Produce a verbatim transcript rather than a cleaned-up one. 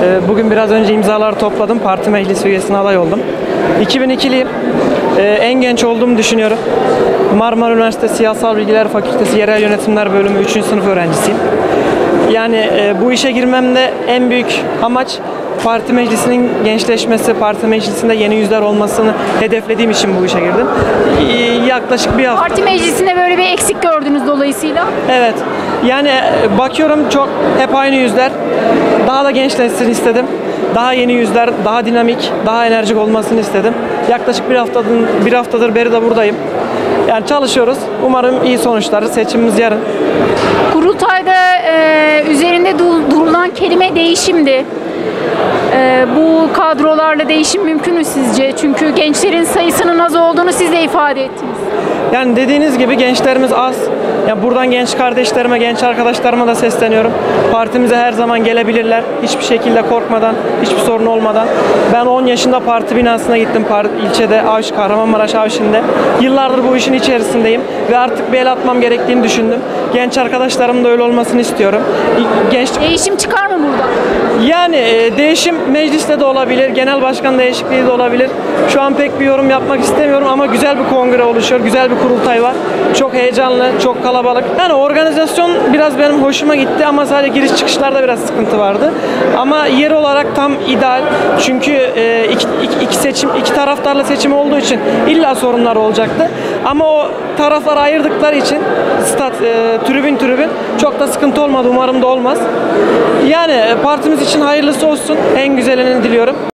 Bugün biraz önce imzaları topladım. Parti meclisi üyesine aday oldum. iki bin ikiliyim. En genç olduğumu düşünüyorum. Marmara Üniversitesi Siyasal Bilgiler Fakültesi Yerel Yönetimler Bölümü üçüncü sınıf öğrencisiyim. Yani bu işe girmemde en büyük amaç parti meclisinin gençleşmesi, parti meclisinde yeni yüzler olmasını hedeflediğim için bu işe girdim. Yaklaşık bir hafta. Parti meclisinde böyle bir eksik gördünüz dolayısıyla. Evet. Yani bakıyorum çok hep aynı yüzler. Daha da gençleşsin istedim. Daha yeni yüzler, daha dinamik, daha enerjik olmasını istedim. Yaklaşık bir haftadır, bir haftadır beri de buradayım. Yani çalışıyoruz. Umarım iyi sonuçlar. Seçimimiz yarın. Kurultayda e, üzerinde durulan kelime değişimdi. E, bu kadrolarla değişim mümkün mü sizce? Çünkü gençlerin sayısının az olduğunu siz de ifade ettiniz. Yani dediğiniz gibi gençlerimiz az. Yani buradan genç kardeşlerime, genç arkadaşlarıma da sesleniyorum. Partimize her zaman gelebilirler. Hiçbir şekilde korkmadan, hiçbir sorun olmadan. Ben on yaşında parti binasına gittim. Parti, ilçede, Avş, Kahramanmaraş Avşin'de. Yıllardır bu işin içerisindeyim. Ve artık bir el atmam gerektiğini düşündüm. Genç arkadaşlarım da öyle olmasını istiyorum. Genç... Değişim çıkar mı burada? Yani e, değişim mecliste de olabilir. Genel başkan değişikliği de olabilir. Şu an pek bir yorum yapmak istemiyorum ama güzel bir kongre oluşuyor. Güzel bir kurultay var. Çok heyecanlı, çok kalabalık. Yani organizasyon biraz benim hoşuma gitti ama sadece giriş çıkışlarda biraz sıkıntı vardı. Ama yer olarak tam ideal. Çünkü e, iki, iki, iki seçim, iki taraftarla seçim olduğu için illa sorunlar olacaktı. Ama o tarafları ayırdıkları için stat, e, tribün tribün çok da sıkıntı olmadı. Umarım da olmaz. Yani partimiz için hayırlısı olsun. En güzelini diliyorum.